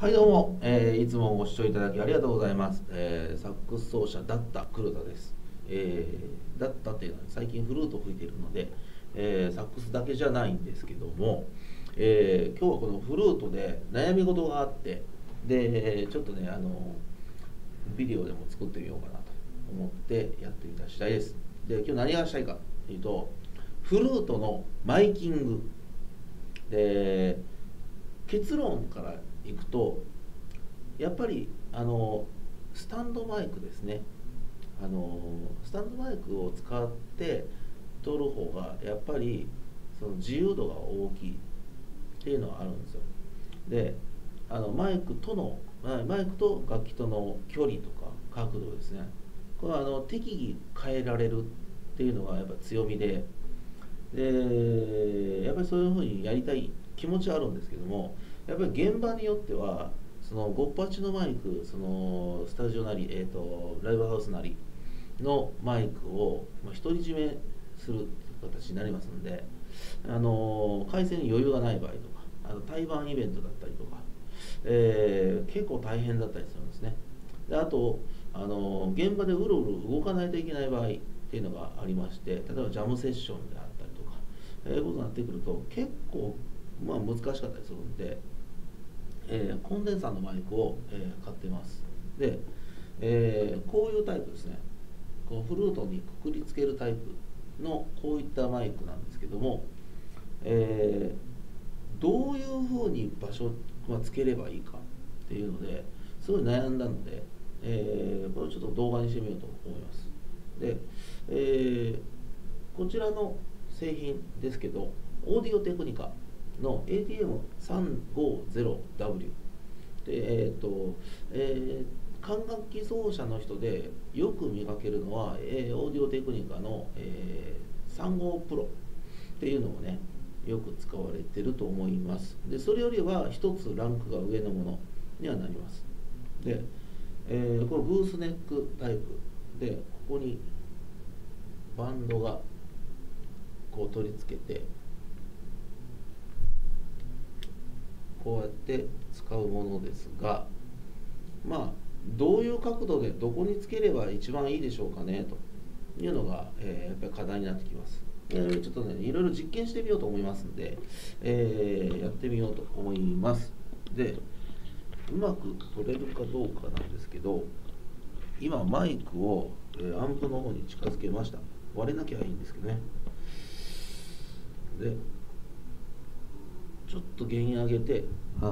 はいどうも、いつもご視聴いただきありがとうございます。サックス奏者だった黒田です。だったっていうのは最近フルートを吹いているので、サックスだけじゃないんですけども、今日はこのフルートで悩み事があって、でちょっとねビデオでも作ってみようかなと思ってやってみた次第です。で今日何がしたいかというと、フルートのマイキングで、結論からいくと、やっぱりスタンドマイクですね。スタンドマイクを使って撮る方がやっぱりその自由度が大きいっていうのはあるんですよ。でマイクと楽器との距離とか角度ですね、これは適宜変えられるっていうのがやっぱ強みで、やっぱりそういうふうにやりたい気持ちはあるんですけども、やっぱり現場によってはその58のマイク、そのスタジオなり、ライブハウスなりのマイクを独り占めする形になりますので、回線に余裕がない場合とか、対バンイベントだったりとか、結構大変だったりするんですね。であと現場でうろうろ動かないといけない場合っていうのがありまして、例えばジャムセッションであったりとか、いうことになってくると結構難しかったりするんで、コンデンサーのマイクを、買ってます。で、こういうタイプですね。こうフルートにくくりつけるタイプのこういったマイクなんですけども、どういうふうに場所はつければいいかっていうのですごい悩んだので、これをちょっと動画にしてみようと思います。で、こちらの製品ですけど、オーディオテクニカの ATM350W で、管楽器奏者の人でよく見かけるのは、オーディオテクニカの、35プロっていうのをね、よく使われてると思います。でそれよりは一つランクが上のものにはなります。で、このブースネックタイプで、ここにバンドがこう取り付けて、こうやって使うものですが、どういう角度でどこにつければ一番いいでしょうかねというのが、やっぱり課題になってきます。ちょっとね、いろいろ実験してみようと思いますので、やってみようと思います。で、うまく取れるかどうかなんですけど、今マイクを、アンプの方に近づけました。割れなきゃいいんですけどね。で、ちょっと弦上げて、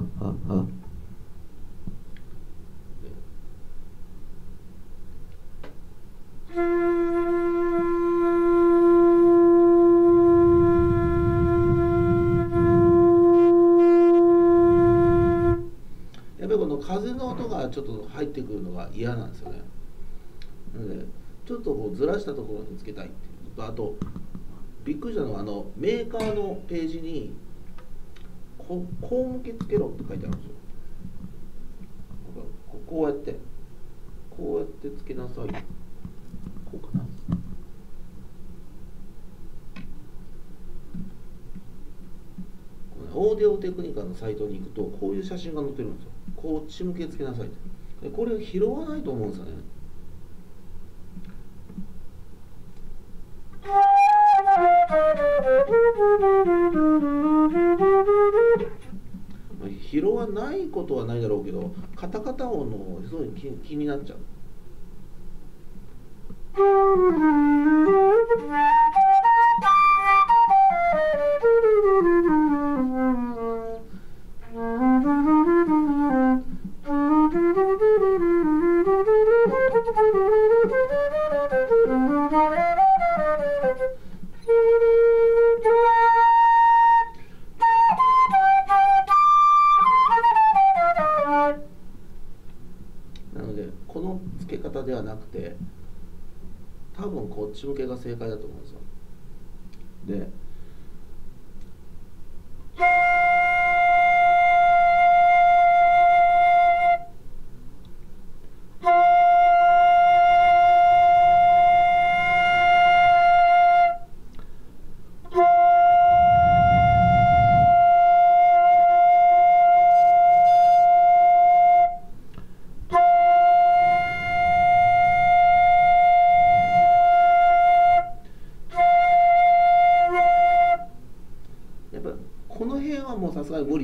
やっぱりこの風の音がちょっと入ってくるのが嫌なんですよね。なのでちょっとこうずらしたところにつけたいっていうのと、あとびっくりしたのはメーカーのページにこう向けつけろって書いてあるんですよ。こうやってつけなさい。こうかな。オーディオテクニカのサイトに行くとこういう写真が載ってるんですよ。こっち向けつけなさいって。でこれを拾わないと思うんですよね。拾わないことはないだろうけど、カタカタ音のすごい気になっちゃう。なのでこの付け方ではなくて、多分こっち向けが正解だと思うんですよ。で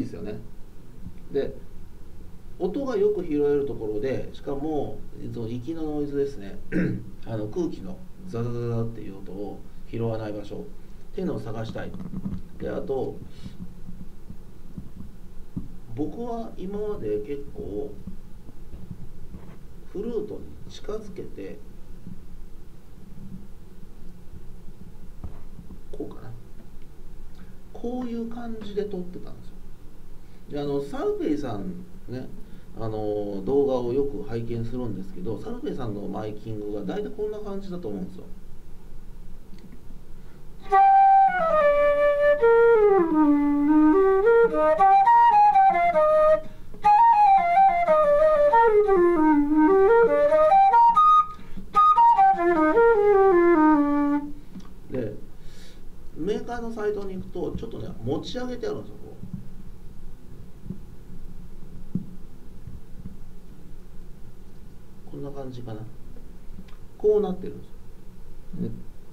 ですよね。で音がよく拾えるところで、しかも息のノイズですね空気のザザザザっていう音を拾わない場所っていうのを探したい。であと僕は今まで結構フルートに近づけてこうかな、こういう感じで撮ってたんですよ。でサルペイさんね、動画をよく拝見するんですけど、サルペイさんのマイキングが大体こんな感じだと思うんですよ。でメーカーのサイトに行くとちょっとね持ち上げてあるんですよ。こんな感じかな、こうなってるんですよ。で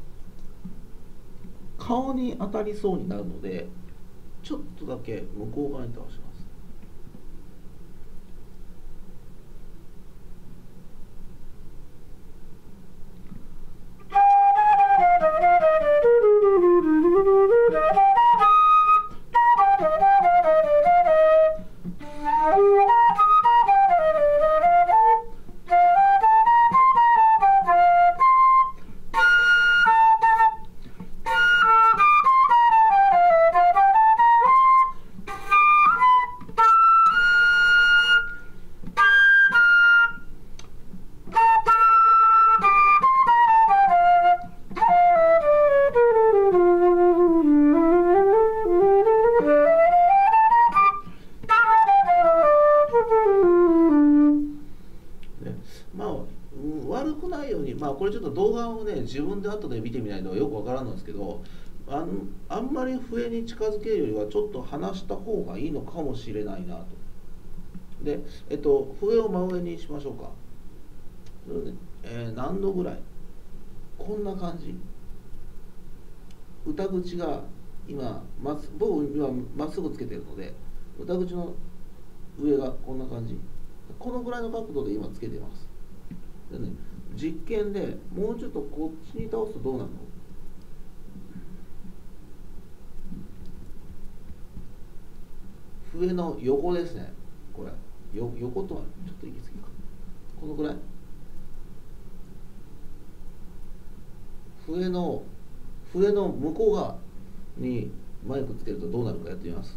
顔に当たりそうになるのでちょっとだけ向こう側に倒します。悪くないように、これちょっと動画をね自分で後で見てみないとよくわからんのですけど、あんまり笛に近づけるよりはちょっと離した方がいいのかもしれないなと。で、笛を真上にしましょうか。それで、何度ぐらい、こんな感じ。歌口が今僕今まっすぐつけてるので、歌口の上がこんな感じ、このぐらいの角度で今つけてます。でね、実験でもうちょっとこっちに倒すとどうなるの？笛の横ですね。これ横とはちょっと行き過ぎか。このぐらい。笛の向こう側にマイクつけるとどうなるかやってみます。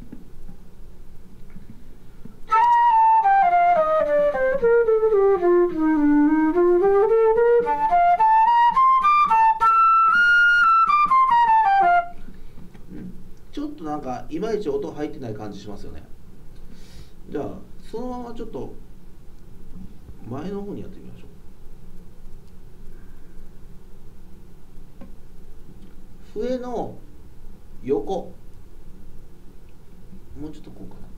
ちょっとなんかいまいち音入ってない感じしますよね。じゃあそのままちょっと前の方にやってみましょう。笛の横、もうちょっとこうかな。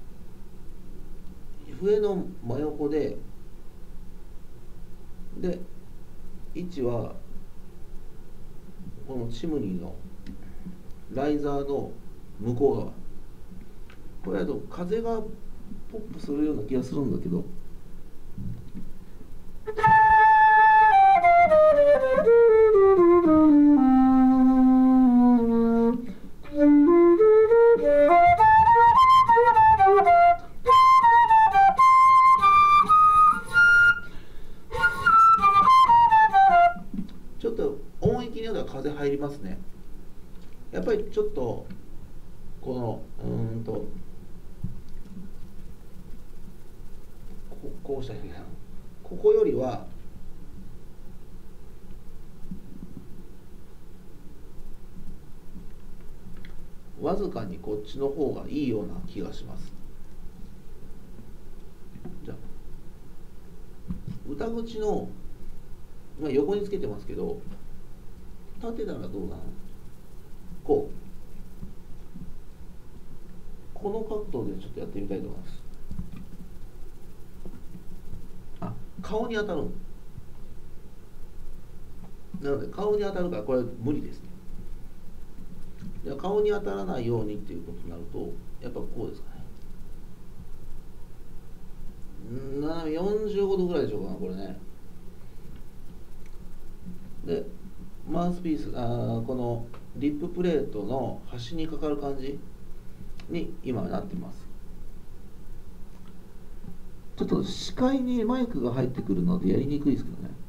笛の真横で位置はこのチムニーのライザーの向こう側。これだと風がポップするような気がするんだけど、ちょっと音域によっては風入りますね。やっぱりちょっとこのこうしたらいいかな。ここよりはわずかにこっちの方がいいような気がします。じゃあ歌口の、横につけてますけど、立てたらどうなの？この角度でちょっとやってみたいと思います。顔に当たる。なので顔に当たるからこれは無理ですね。じゃあ顔に当たらないようにっていうことになるとやっぱこうですかね。 度ぐらいでしょうかな、これね。でマウスピース、このリッププレートの端にかかる感じに今なってます。ちょっと視界にマイクが入ってくるのでやりにくいですけどね。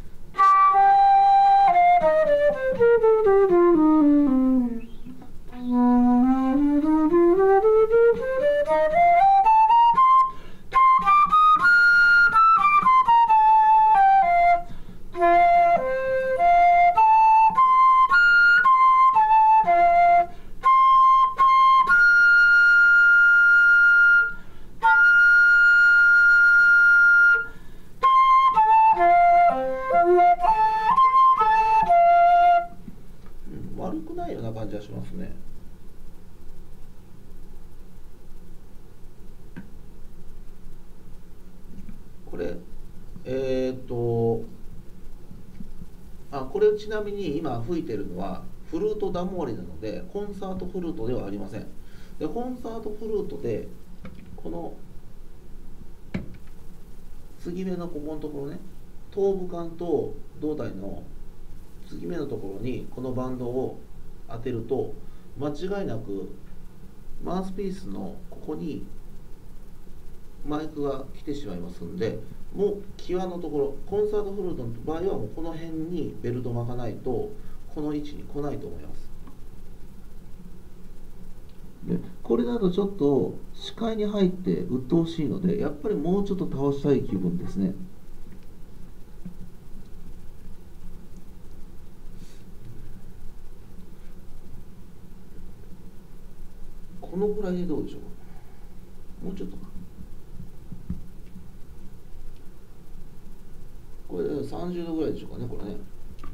悪くないような感じがしますね。これこれちなみに今吹いてるのはフルートダモーリなのでコンサートフルートではありません。でコンサートフルートでこの継ぎ目のここのところね、頭部管と胴体の継ぎ目のところにこのバンドを当てると間違いなくマウスピースのここにマイクが来てしまいますんで、もう際のところ、コンサートフルートの場合はもうこの辺にベルト巻かないとこの位置に来ないと思います。でこれだとちょっと視界に入って鬱陶しいので、やっぱりもうちょっと倒したい気分ですね。このぐらいでどうでしょうか。もうちょっとか。これ30度ぐらいでしょうかね、これね。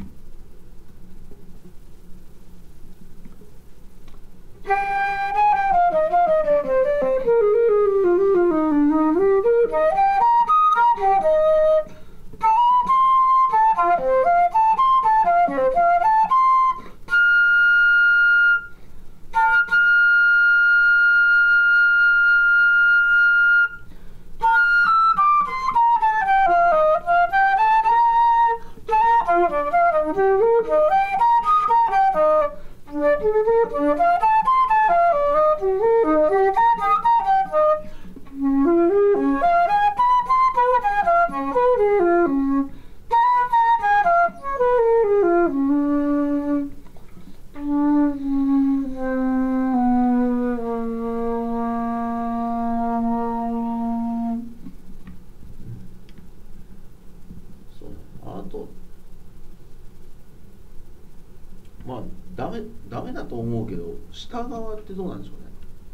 まあダメだと思うけど、下側ってどうなんでしょうね。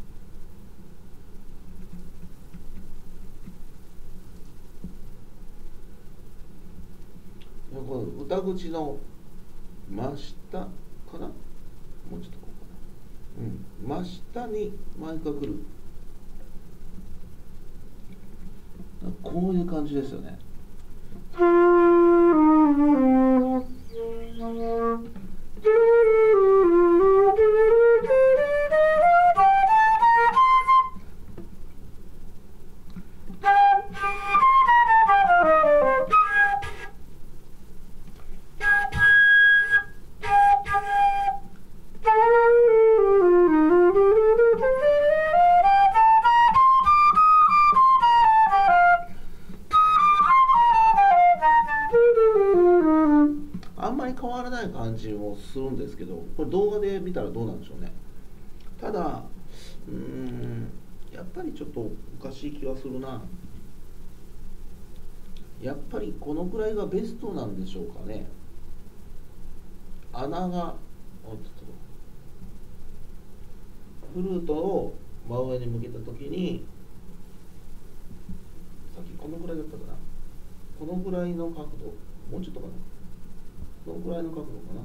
この歌口の真下かな、もうちょっとこうかな、真下にマイクが来る、こういう感じですよね。あんまり変わらない感じもするんですけど、これ動画で見たらどうなんでしょうね。ただやっぱりちょっとおかしい気はするな。やっぱりこのくらいがベストなんでしょうかね。穴がフルートを真上に向けた時に、さっきこのぐらいだったかな、このぐらいの角度、もうちょっとかな、このぐらいの角度かな。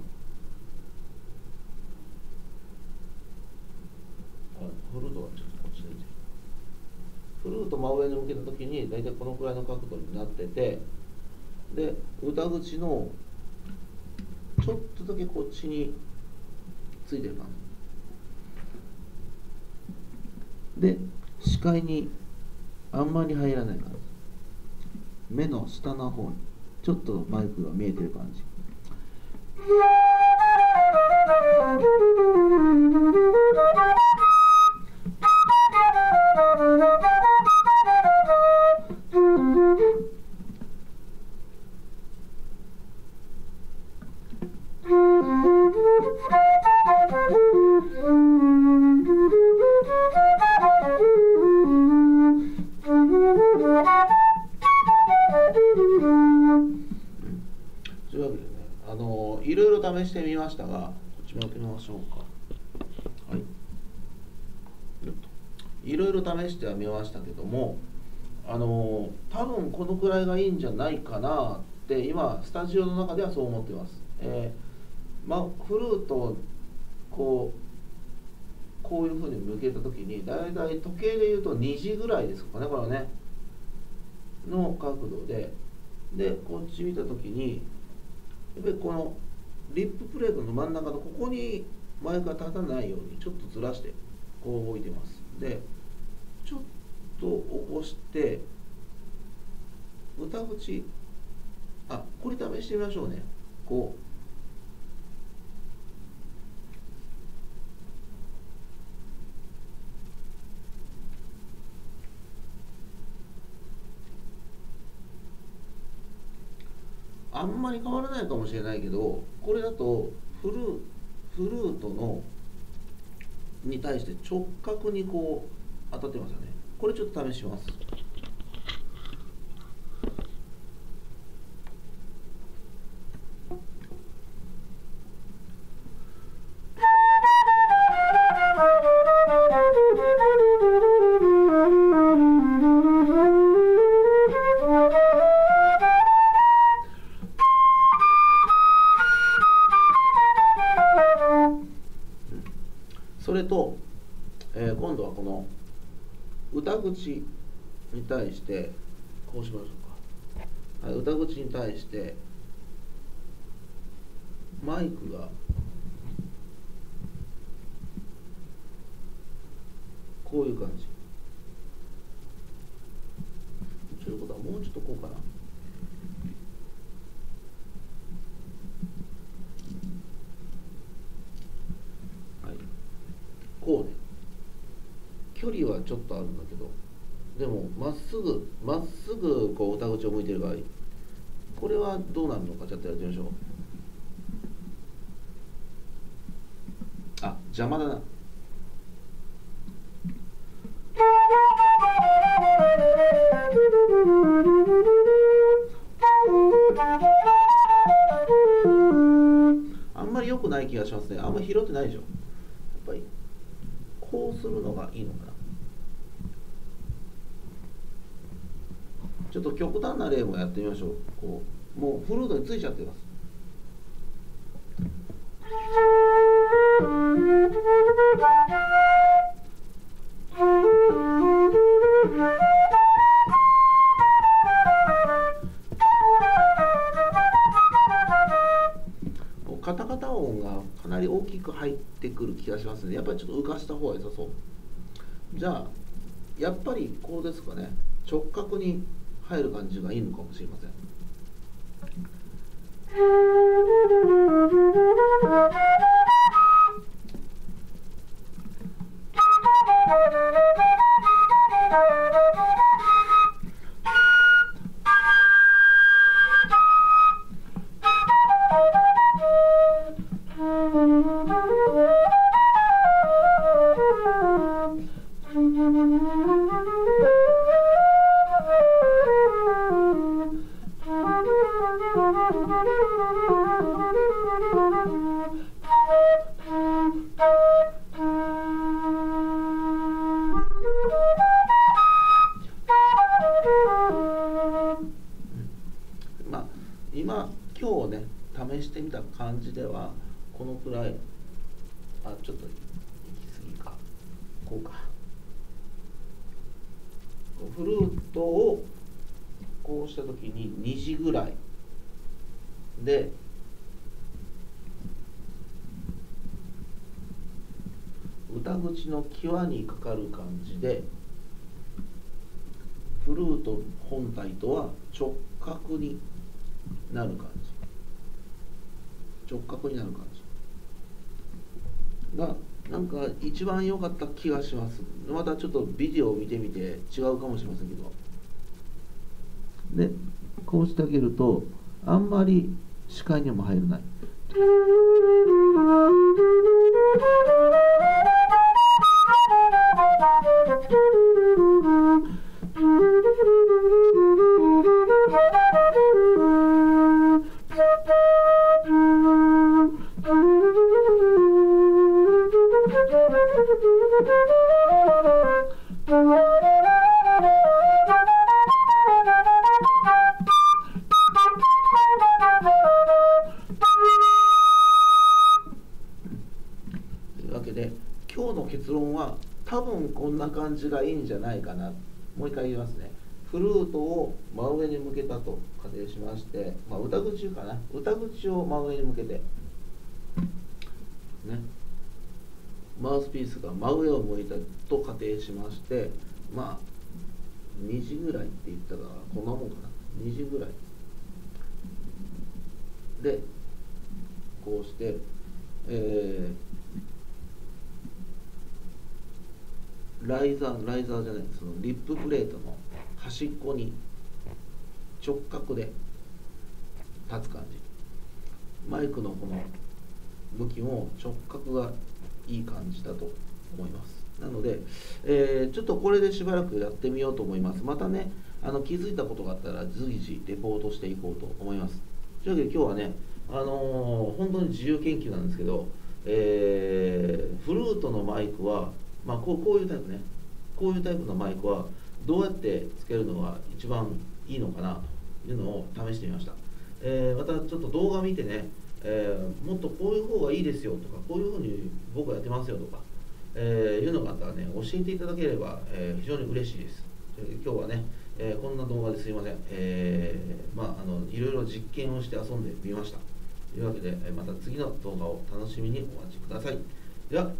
フルートがちょっとこっちで、フルート真上に向けた時に大体このくらいの角度になってて、で歌口のちょっとだけこっちについてる感じで、視界にあんまり入らない感じ。 目の下の方にちょっとマイクが見えてる感じ。というわけでね、いろいろ試してみましたが、こっちもやってみましょうか。はい。いろいろ試してはみましたけども、多分このくらいがいいんじゃないかなって今スタジオの中ではそう思ってます。フルートをこういうふうに向けた時にだいたい時計でいうと2時ぐらいですかね、これはねの角度でこっち見た時にやっぱりこのリッププレートの真ん中のここにマイクが立たないようにちょっとずらしてこう置いてます。でちょっと起こして歌口これ試してみましょうね。こうあんまり変わらないかもしれないけど、これだとフルートのに対して直角にこう当たってますよね。これちょっと試します。それと、今度はこの歌口に対してこうしましょうか。はい、歌口に対してマイクがこういう感じ。ということはもうちょっとこうかな。こうね、距離はちょっとあるんだけど、でもまっすぐこう歌口を向いてる場合、これはどうなるのかちょっとやってみましょう。邪魔だな。あんまり良くない気がしますね。あんまり拾ってないでしょ。やっぱりこうするのがいいのかな。ちょっと極端な例もやってみましょう。もうフルートについちゃってます。カタカタ音がかなり大きく入ってくる気がしますね。やっぱりちょっと浮かした方が良さそう。じゃあやっぱりこうですかね。直角に入る感じがいいのかもしれません。今日ね試してみた感じではこのくらい。ちょっと行き過ぎか。こうか。フルートをこうした時に2時ぐらいで歌口の際にかかる感じでフルート本体とは直角になる感じ、直角になる感じがなんか一番良かった気がします。またちょっとビデオを見てみて違うかもしれませんけど、でこうしてあげるとあんまり視界にも入らない。というわけで今日の結論は多分こんな感じがいいんじゃないかな。もう一回言いますね。フルートを真上に向けたと仮定しまして、歌口かな、歌口を真上に向けて、ね、マウスピースが真上を向いたと仮定しまして、2時ぐらいって言ったらこんなもんかな、2時ぐらいでこうして、ライザーじゃない、そのリッププレートの端っこに直角で立つ感じ、マイクのこの向きも直角がいい感じだと思います。なので、ちょっとこれでしばらくやってみようと思います。またね、気づいたことがあったら随時レポートしていこうと思います。というわけで今日はね、本当に自由研究なんですけど、フルートのマイクは、こういうタイプね、こういうタイプのマイクはどうやってつけるのが一番いいのかなというのを試してみました。またちょっと動画見てね、もっとこういう方がいいですよとか、こういうふうに僕はやってますよとか、いうのがあったらね、教えていただければ、非常に嬉しいです。今日はね、こんな動画ですいません。いろいろ実験をして遊んでみました。というわけで、また次の動画を楽しみにお待ちください。では、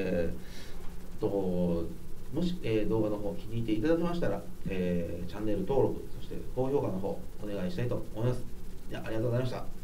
もし、動画の方気に入っていただけましたら、チャンネル登録、そして高評価の方お願いしたいと思います。ではありがとうございました。